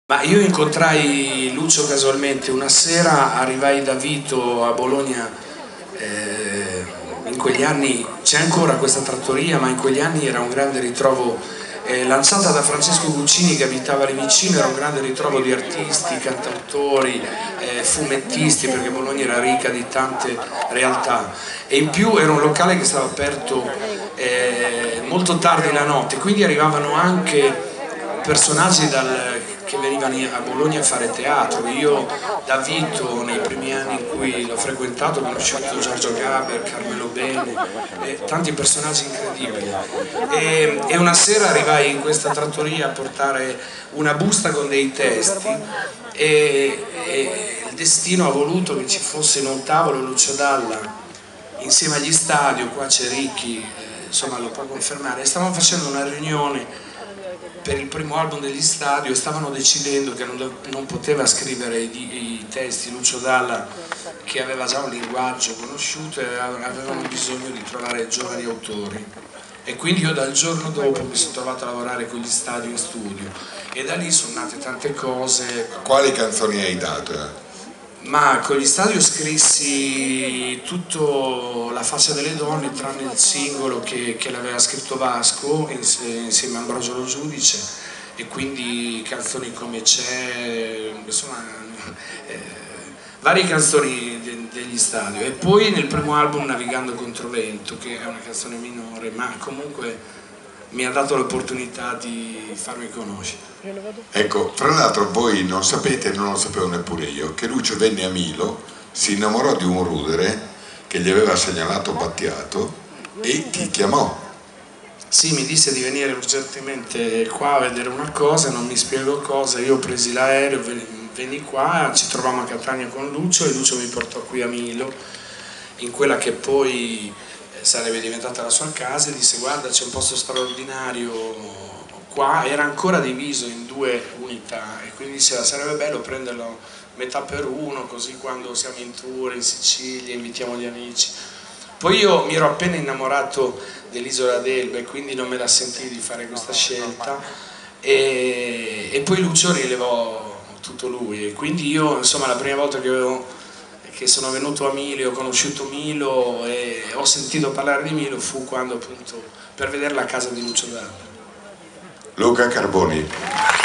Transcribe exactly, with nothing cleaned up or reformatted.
Ma io incontrai Lucio casualmente una sera, arrivai da Vito a Bologna, eh, in quegli anni c'è ancora questa trattoria, ma in quegli anni era un grande ritrovo, eh, lanciata da Francesco Guccini che abitava lì vicino, era un grande ritrovo di artisti, cantautori, eh, fumettisti, perché Bologna era ricca di tante realtà, e in più era un locale che stava aperto eh, molto tardi la notte, quindi arrivavano anche personaggi dal, che venivano a Bologna a fare teatro. Io da Vito nei primi anni in cui l'ho frequentato ho conosciuto Giorgio Gaber, Carmelo Bene, eh, tanti personaggi incredibili, e, e una sera arrivai in questa trattoria a portare una busta con dei testi e, e il destino ha voluto che ci fosse in un tavolo Lucio Dalla insieme agli Stadio. Qua c'è Ricchi, eh, insomma lo può confermare, e stavamo facendo una riunione per il primo album degli Stadio e stavano decidendo che non, non poteva scrivere i, i testi Lucio Dalla, che aveva già un linguaggio conosciuto, e avevano bisogno di trovare giovani autori, e quindi io dal giorno dopo mi sono trovato a lavorare con gli Stadio in studio e da lì sono nate tante cose. Quali canzoni hai dato? Ma con gli Stadio scrissi tutto La faccia delle donne, tranne il singolo che, che l'aveva scritto Vasco insieme a Ambrogio Lo Giudice, e quindi canzoni come C'è, insomma eh, varie canzoni de, degli Stadio. E poi nel primo album Navigando Controvento, che è una canzone minore, ma comunque mi ha dato l'opportunità di farmi conoscere. Ecco, fra l'altro voi non sapete, non lo sapevo neppure io, che Lucio venne a Milo, si innamorò di un rudere che gli aveva segnalato Battiato e ti chiamò. Sì, mi disse di venire urgentemente qua a vedere una cosa, non mi spiego cosa, io presi l'aereo, venni qua, ci trovammo a Catania con Lucio e Lucio mi portò qui a Milo, in quella che poi sarebbe diventata la sua casa, e disse: guarda, c'è un posto straordinario qua, era ancora diviso in due unità, e quindi diceva sarebbe bello prenderlo metà per uno, così quando siamo in tour in Sicilia invitiamo gli amici. Poi io mi ero appena innamorato dell'Isola d'Elba e quindi non me la sentii di fare questa scelta, e, e poi Lucio rilevò tutto lui, e quindi io, insomma, la prima volta che avevo che sono venuto a Milo, ho conosciuto Milo e ho sentito parlare di Milo fu quando, appunto, per vedere la casa di Lucio Dalla. Luca Carboni.